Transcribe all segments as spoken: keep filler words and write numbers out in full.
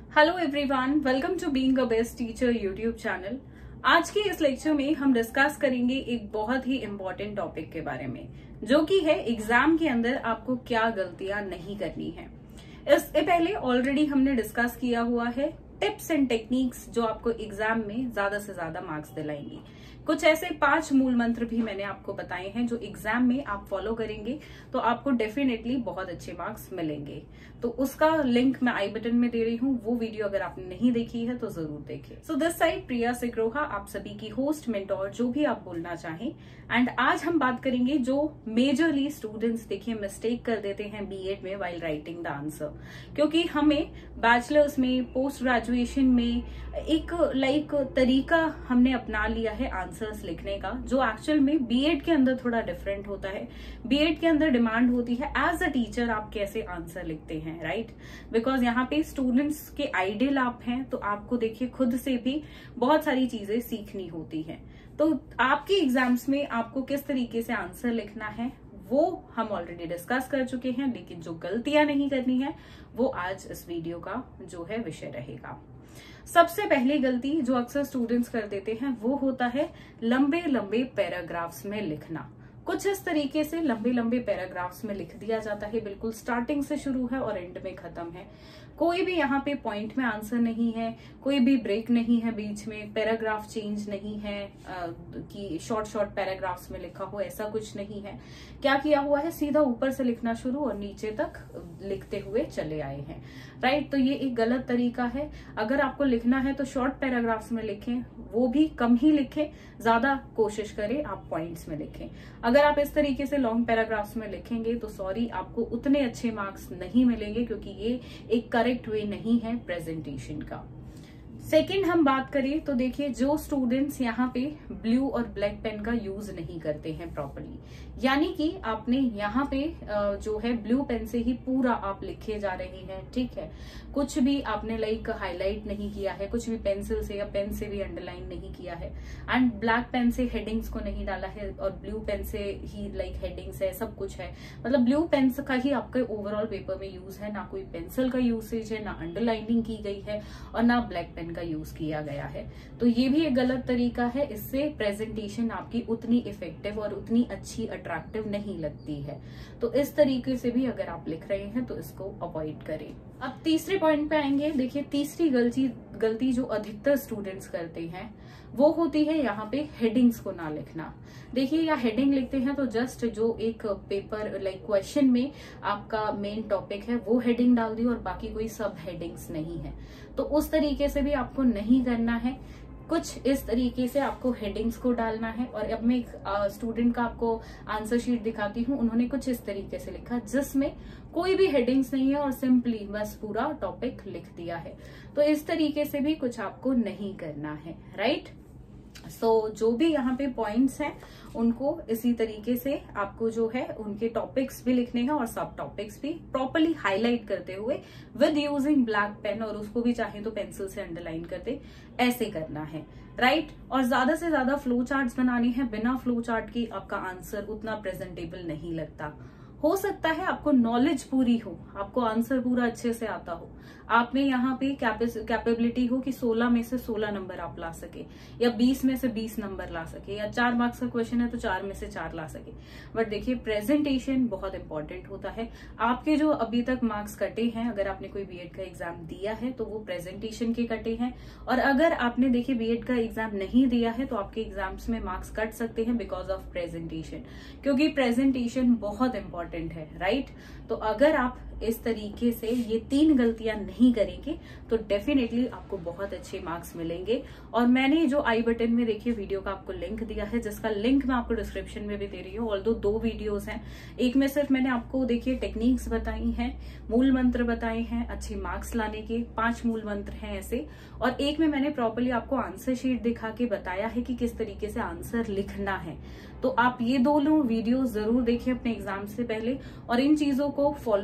Hello everyone, welcome to being a best teacher YouTube channel. आज के इस lecture में हम डिस्कस करेंगे एक बहुत ही इम्पोर्टेंट टॉपिक के बारे में, जो कि है एग्जाम के अंदर आपको क्या गलतियां नहीं करनी है। इससे पहले ऑलरेडी हमने डिस्कस किया हुआ है टिप्स एंड टेक्निक्स जो आपको एग्जाम में ज्यादा से ज्यादा मार्क्स दिलाएंगी। कुछ ऐसे पांच मूल मंत्र भी मैंने आपको बताए हैं जो एग्जाम में आप फॉलो करेंगे तो आपको डेफिनेटली बहुत अच्छे मार्क्स मिलेंगे। तो उसका लिंक मैं आई बटन में दे रही हूँ, वो वीडियो अगर आपने नहीं देखी है तो जरूर देखें। सो दिस साइड प्रिया सिक्रोहा, आप सभी की होस्ट, मेंटोर, जो भी आप बोलना चाहें। एंड आज हम बात करेंगे जो मेजरली स्टूडेंट्स देखिए मिस्टेक कर देते हैं बीएड में वाइल राइटिंग द आंसर, क्योंकि हमें बैचलर्स में, पोस्ट ग्रेजुएशन में एक लाइक तरीका हमने अपना लिया है आंसर्स लिखने का, जो एक्चुअल में बीएड के अंदर थोड़ा डिफरेंट होता है। बीएड के अंदर डिमांड होती है एज अ टीचर आप कैसे आंसर लिखते हैं, राइट? बिकॉज यहाँ पे स्टूडेंट्स के आइडियल आप हैं, तो आपको देखिए खुद से भी बहुत सारी चीजें सीखनी होती हैं। तो आपके एग्जाम्स में आपको किस तरीके से आंसर लिखना है वो हम ऑलरेडी डिस्कस कर चुके हैं, लेकिन जो गलतियां नहीं करनी है वो आज इस वीडियो का जो है विषय रहेगा। सबसे पहली गलती जो अक्सर स्टूडेंट्स कर देते हैं वो होता है लंबे लंबे पैराग्राफ्स में लिखना। कुछ इस तरीके से लंबे लंबे पैराग्राफ्स में लिख दिया जाता है, बिल्कुल स्टार्टिंग से शुरू है और एंड में खत्म है। कोई भी यहाँ पे पॉइंट में आंसर नहीं है, कोई भी ब्रेक नहीं है बीच में, पैराग्राफ चेंज नहीं है आ, कि शॉर्ट शॉर्ट पैराग्राफ्स में लिखा हो, ऐसा कुछ नहीं है। क्या किया हुआ है, सीधा ऊपर से लिखना शुरू और नीचे तक लिखते हुए चले आए हैं, राइट? तो ये एक गलत तरीका है। अगर आपको लिखना है तो शॉर्ट पैराग्राफ्स में लिखें, वो भी कम ही लिखें, ज्यादा कोशिश करें आप पॉइंट्स में लिखें। अगर आप इस तरीके से लॉन्ग पैराग्राफ्स में लिखेंगे तो सॉरी, आपको उतने अच्छे मार्क्स नहीं मिलेंगे, क्योंकि ये एक करेक्ट वे नहीं है प्रेजेंटेशन का। सेकेंड हम बात करें तो देखिए जो स्टूडेंट्स यहाँ पे ब्लू और ब्लैक पेन का यूज नहीं करते हैं प्रॉपर्ली, यानी कि आपने यहाँ पे जो है ब्लू पेन से ही पूरा आप लिखे जा रहे हैं, ठीक है? कुछ भी आपने लाइक हाईलाइट नहीं किया है, कुछ भी पेंसिल से या पेन से भी अंडरलाइन नहीं किया है, एंड ब्लैक पेन से हेडिंग्स को नहीं डाला है और ब्लू पेन से ही लाइक हेडिंग्स है, सब कुछ है। मतलब ब्लू पेन का ही आपके ओवरऑल पेपर में यूज है, ना कोई पेंसिल का यूसेज है, ना अंडरलाइनिंग की गई है और ना ब्लैक पेन का यूज किया गया है। तो ये भी एक गलत तरीका है, इससे प्रेजेंटेशन आपकी उतनी इफेक्टिव और उतनी अच्छी अट्रैक्टिव नहीं लगती है। तो इस तरीके से भी अगर आप लिख रहे हैं तो इसको अवॉइड करें। अब तीसरे पॉइंट पे आएंगे। देखिए तीसरी गलती गलती जो अधिकतर स्टूडेंट्स करते हैं वो होती है यहाँ पे हेडिंग्स को ना लिखना। देखिए या हेडिंग लिखते हैं तो जस्ट जो एक पेपर लाइक क्वेश्चन में आपका मेन टॉपिक है वो हेडिंग डाल दी और बाकी कोई सब हेडिंग्स नहीं है। तो उस तरीके से भी आपको नहीं करना है, कुछ इस तरीके से आपको हेडिंग्स को डालना है। और अब मैं एक स्टूडेंट का आपको आंसर शीट दिखाती हूँ, उन्होंने कुछ इस तरीके से लिखा जिसमें कोई भी हेडिंग्स नहीं है और सिंपली बस पूरा टॉपिक लिख दिया है। तो इस तरीके से भी कुछ आपको नहीं करना है, राइट? सो so, जो भी यहाँ पे पॉइंट्स हैं उनको इसी तरीके से आपको जो है उनके टॉपिक्स भी लिखने हैं और सब टॉपिक्स भी प्रॉपर्ली हाईलाइट करते हुए विद यूजिंग ब्लैक पेन, और उसको भी चाहे तो पेंसिल से अंडरलाइन करते, ऐसे करना है, राइट? और ज्यादा से ज्यादा फ्लो चार्ट्स बनाने हैं। बिना फ्लो चार्ट की आपका आंसर उतना प्रेजेंटेबल नहीं लगता। हो सकता है आपको नॉलेज पूरी हो, आपको आंसर पूरा अच्छे से आता हो, आप में यहाँ पे कैपेबिलिटी हो कि सोलह में से सोलह नंबर आप ला सके, या बीस में से बीस नंबर ला सके, या चार मार्क्स का क्वेश्चन है तो चार में से चार ला सके। बट देखिए प्रेजेंटेशन बहुत इंपॉर्टेंट होता है। आपके जो अभी तक मार्क्स कटे हैं, अगर आपने कोई बीएड का एग्जाम दिया है तो वो प्रेजेंटेशन के कटे हैं, और अगर आपने देखिए बीएड का एग्जाम नहीं दिया है तो आपके एग्जाम्स में मार्क्स कट सकते हैं बिकॉज ऑफ प्रेजेंटेशन, क्योंकि प्रेजेंटेशन बहुत इंपॉर्टेंट है, राइट? तो अगर आप इस तरीके से ये तीन गलतियां नहीं करेंगे तो डेफिनेटली आपको बहुत अच्छे मार्क्स मिलेंगे। और मैंने जो आई बटन में देखिए वीडियो का आपको लिंक दिया है, जिसका लिंक मैं आपको डिस्क्रिप्शन में भी दे रही हूँ। ऑल्दो दो वीडियोस हैं, एक में सिर्फ मैंने आपको देखिए टेक्निक्स बताई हैं, मूल मंत्र बताए हैं अच्छे मार्क्स लाने के, पांच मूल मंत्र हैं ऐसे, और एक में मैंने प्रॉपर्ली आपको आंसर शीट दिखा के बताया है कि किस तरीके से आंसर लिखना है। तो आप ये दोनों वीडियो जरूर देखें अपने एग्जाम से पहले और इन चीजों को फॉलो डेफिनेटली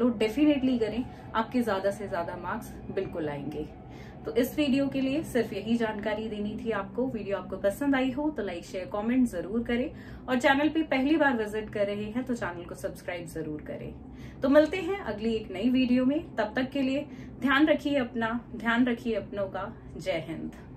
डेफिनेटली करें, आपके ज्यादा से ज्यादा मार्क्स बिल्कुल आएंगे। तो इस वीडियो के लिए सिर्फ यही जानकारी देनी थी आपको। वीडियो आपको पसंद आई हो तो लाइक शेयर कमेंट जरूर करें, और चैनल पे पहली बार विजिट कर रहे हैं तो चैनल को सब्सक्राइब जरूर करें। तो मिलते हैं अगली एक नई वीडियो में, तब तक के लिए ध्यान रखिए अपना, ध्यान रखिए अपनों का। जय हिंद।